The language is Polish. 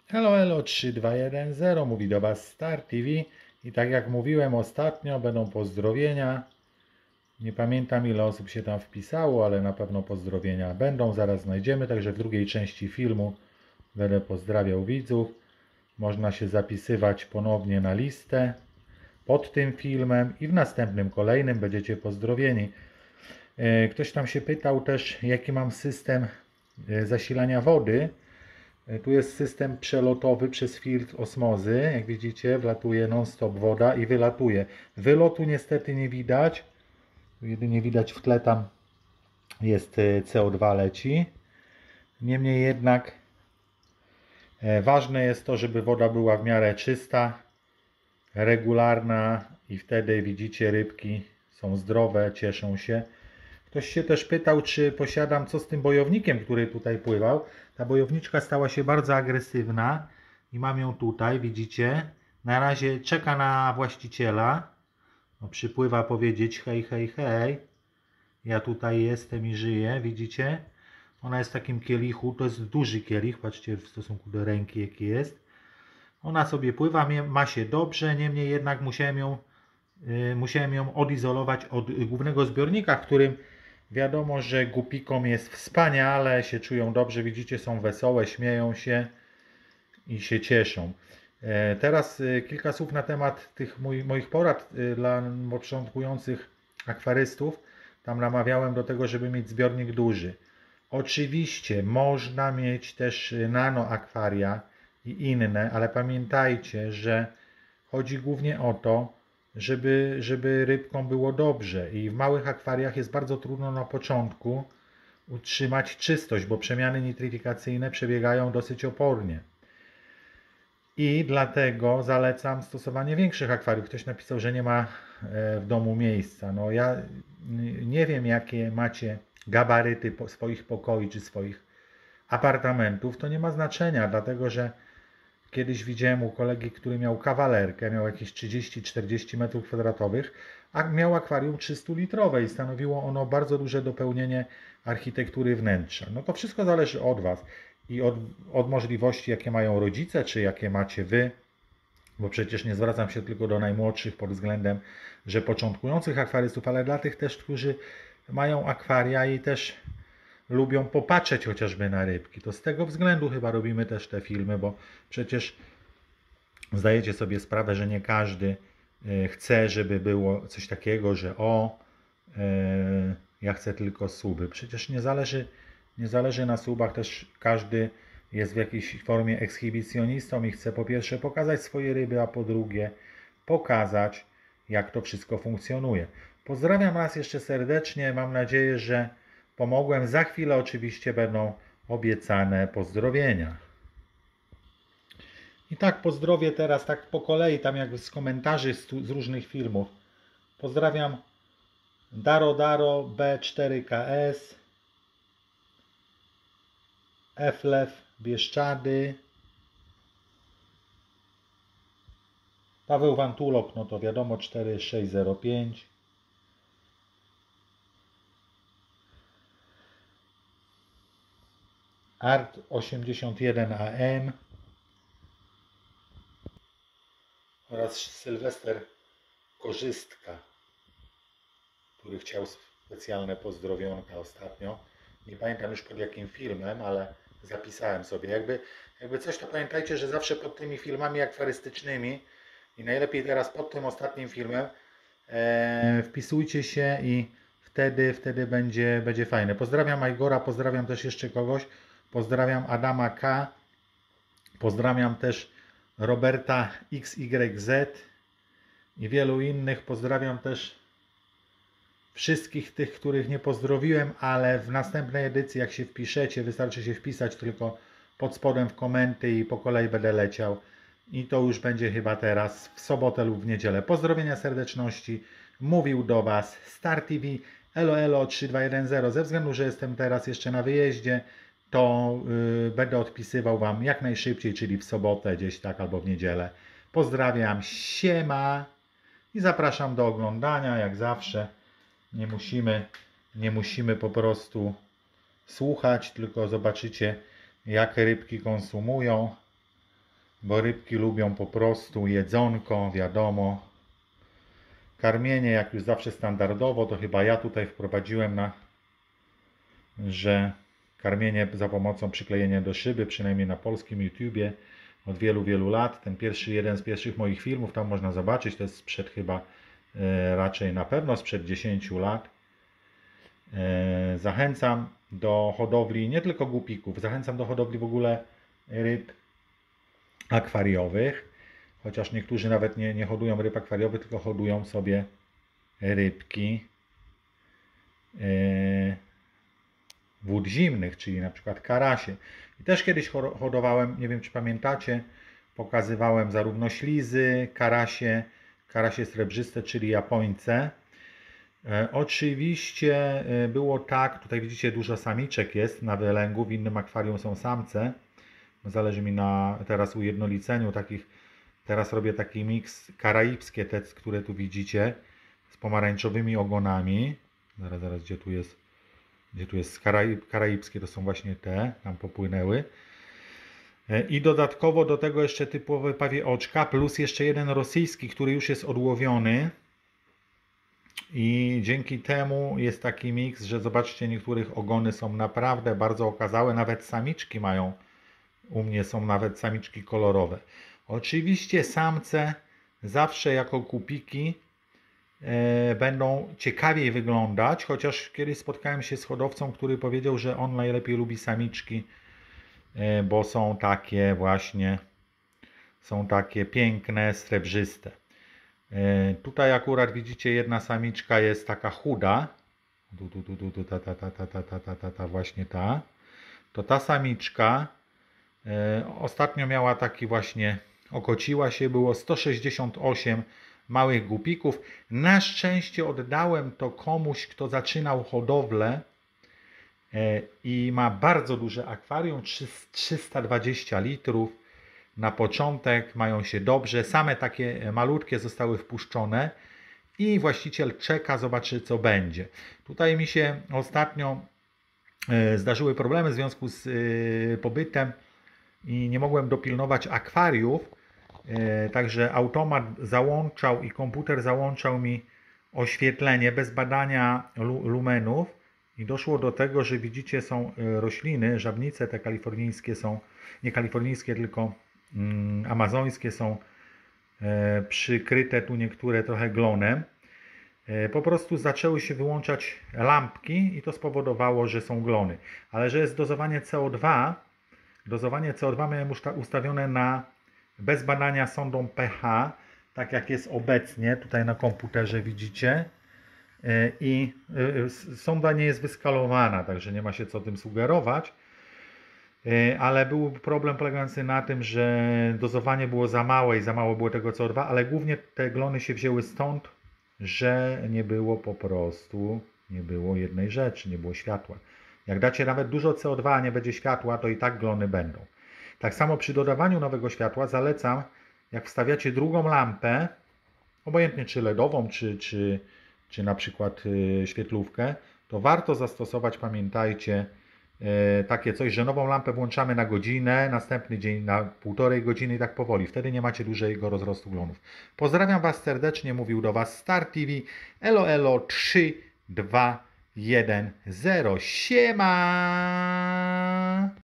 Elo, elo 3210, mówi do Was Star TV i tak jak mówiłem ostatnio, będą pozdrowienia. Nie pamiętam ile osób się tam wpisało, ale na pewno pozdrowienia będą, zaraz znajdziemy, także w drugiej części filmu będę pozdrawiał widzów. Można się zapisywać ponownie na listę pod tym filmem i w następnym, kolejnym będziecie pozdrowieni. Ktoś tam się pytał też, jaki mam system zasilania wody. Tu jest system przelotowy przez filtr osmozy. Jak widzicie, wlatuje non-stop woda i wylatuje. Wylotu niestety nie widać. Jedynie widać w tle, tam jest CO2 leci. Niemniej jednak ważne jest to, żeby woda była w miarę czysta, regularna i wtedy widzicie, rybki są zdrowe, cieszą się. Ktoś się też pytał, czy posiadam, co z tym bojownikiem, który tutaj pływał. Ta bojowniczka stała się bardzo agresywna i mam ją tutaj, widzicie. Na razie czeka na właściciela. No, przypływa powiedzieć hej, hej, hej. Ja tutaj jestem i żyję, widzicie. Ona jest w takim kielichu, to jest duży kielich, patrzcie w stosunku do ręki jaki jest. Ona sobie pływa, ma się dobrze, niemniej jednak musiałem ją odizolować od głównego zbiornika, w którym wiadomo, że gupikom jest wspaniale, się czują dobrze, widzicie, są wesołe, śmieją się i się cieszą. Teraz kilka słów na temat tych moich porad dla początkujących akwarystów. Tam namawiałem do tego, żeby mieć zbiornik duży. Oczywiście można mieć też nano akwaria i inne, ale pamiętajcie, że chodzi głównie o to, żeby rybkom było dobrze i w małych akwariach jest bardzo trudno na początku utrzymać czystość, bo przemiany nitryfikacyjne przebiegają dosyć opornie. I dlatego zalecam stosowanie większych akwariów. Ktoś napisał, że nie ma w domu miejsca. No ja nie wiem, jakie macie gabaryty swoich pokoi czy swoich apartamentów. To nie ma znaczenia, dlatego że kiedyś widziałem u kolegi, który miał kawalerkę, miał jakieś 30-40 m2, a miał akwarium 300-litrowe i stanowiło ono bardzo duże dopełnienie architektury wnętrza. No to wszystko zależy od Was i od możliwości, jakie mają rodzice, czy jakie macie Wy, bo przecież nie zwracam się tylko do najmłodszych pod względem, że początkujących akwarystów, ale dla tych też, którzy mają akwaria i też lubią popatrzeć chociażby na rybki. To z tego względu chyba robimy też te filmy, bo przecież zdajecie sobie sprawę, że nie każdy chce, żeby było coś takiego, że ja chcę tylko suby. Przecież nie zależy na subach, też każdy jest w jakiejś formie ekshibicjonistą i chce po pierwsze pokazać swoje ryby, a po drugie pokazać, jak to wszystko funkcjonuje. Pozdrawiam Was jeszcze serdecznie, mam nadzieję, że pomogłem. Za chwilę oczywiście będą obiecane pozdrowienia. I tak pozdrowię teraz tak po kolei, tam jakby z komentarzy z różnych filmów. Pozdrawiam Daro Daro B4KS, Eflew Bieszczady, Paweł Wantulok, no to wiadomo 4605, Art 81 AM oraz Sylwester Korzystka, który chciał specjalne pozdrowionka ostatnio. Nie pamiętam już pod jakim filmem, ale zapisałem sobie. Jakby coś, to pamiętajcie, że zawsze pod tymi filmami akwarystycznymi i najlepiej teraz pod tym ostatnim filmem wpisujcie się i wtedy będzie fajne. Pozdrawiam Igora, pozdrawiam też jeszcze kogoś. Pozdrawiam Adama K. Pozdrawiam też Roberta XYZ i wielu innych. Pozdrawiam też wszystkich tych, których nie pozdrowiłem, ale w następnej edycji, jak się wpiszecie, wystarczy się wpisać tylko pod spodem w komenty i po kolei będę leciał. I to już będzie chyba teraz, w sobotę lub w niedzielę. Pozdrowienia serdeczności. Mówił do Was Star TV, elo elo 3210. Ze względu, że jestem teraz jeszcze na wyjeździe, to będę odpisywał Wam jak najszybciej, czyli w sobotę gdzieś tak albo w niedzielę. Pozdrawiam, siema i zapraszam do oglądania, jak zawsze. Nie musimy po prostu słuchać, tylko zobaczycie, jak rybki konsumują. bo rybki lubią po prostu jedzonko, wiadomo. Karmienie jak już zawsze standardowo, to chyba ja tutaj wprowadziłem że karmienie za pomocą przyklejenia do szyby, przynajmniej na polskim YouTubie od wielu, wielu lat. Jeden z pierwszych moich filmów, tam można zobaczyć, to jest sprzed chyba raczej na pewno sprzed 10 lat. Zachęcam do hodowli nie tylko gupików, zachęcam do hodowli w ogóle ryb akwariowych, chociaż niektórzy nawet nie hodują ryb akwariowych, tylko hodują sobie rybki wód zimnych, czyli na przykład karasie. I też kiedyś hodowałem, nie wiem czy pamiętacie, pokazywałem zarówno ślizy, karasie srebrzyste, czyli japońce. Oczywiście było tak, tutaj widzicie dużo samiczek jest na wylęgu, w innym akwarium są samce. Zależy mi na teraz ujednoliceniu takich, teraz robię taki miks karaibskie, te, które tu widzicie, z pomarańczowymi ogonami. Zaraz, gdzie tu jest karaibskie, to są właśnie te, tam popłynęły. I dodatkowo do tego jeszcze typowe pawie oczka, plus jeszcze jeden rosyjski, który już jest odłowiony. I dzięki temu jest taki miks, że zobaczcie, niektórych ogony są naprawdę bardzo okazałe, nawet samiczki mają, u mnie są nawet samiczki kolorowe. Oczywiście samce zawsze jako kupiki będą ciekawiej wyglądać, chociaż kiedyś spotkałem się z hodowcą, który powiedział, że on najlepiej lubi samiczki, bo są takie właśnie, są takie piękne, srebrzyste. Tutaj akurat widzicie, jedna samiczka jest taka chuda, właśnie ta. To ta samiczka ostatnio miała taki właśnie, okociła się, było 168 małych gupików. Na szczęście oddałem to komuś, kto zaczynał hodowlę i ma bardzo duże akwarium, 320 litrów. Na początek mają się dobrze, same takie malutkie zostały wpuszczone i właściciel czeka, zobaczy co będzie. Tutaj mi się ostatnio zdarzyły problemy w związku z pobytem i nie mogłem dopilnować akwariów, także automat załączał i komputer załączał mi oświetlenie bez badania lumenów i doszło do tego, że widzicie, są rośliny, żabnice te kalifornijskie są, nie kalifornijskie, tylko amazońskie, są przykryte tu niektóre trochę glonem. Po prostu zaczęły się wyłączać lampki i to spowodowało, że są glony. Ale że jest dozowanie CO2 miałem ustawione na bez badania sondą pH, tak jak jest obecnie, tutaj na komputerze widzicie. I sonda nie jest wyskalowana, także nie ma się co tym sugerować. Ale był problem polegający na tym, że dozowanie było za małe i za mało było tego CO2, ale głównie te glony się wzięły stąd, że nie było jednej rzeczy, nie było światła. Jak dacie nawet dużo CO2, a nie będzie światła, to i tak glony będą. Tak samo przy dodawaniu nowego światła zalecam, jak wstawiacie drugą lampę, obojętnie czy LEDową, czy na przykład świetlówkę, to warto zastosować, pamiętajcie, takie coś, że nową lampę włączamy na godzinę, następny dzień na 1,5 godziny i tak powoli. Wtedy nie macie dużego rozrostu glonów. Pozdrawiam Was serdecznie, mówił do Was Star TV, elo elo 3, 2, 1, 0, siema!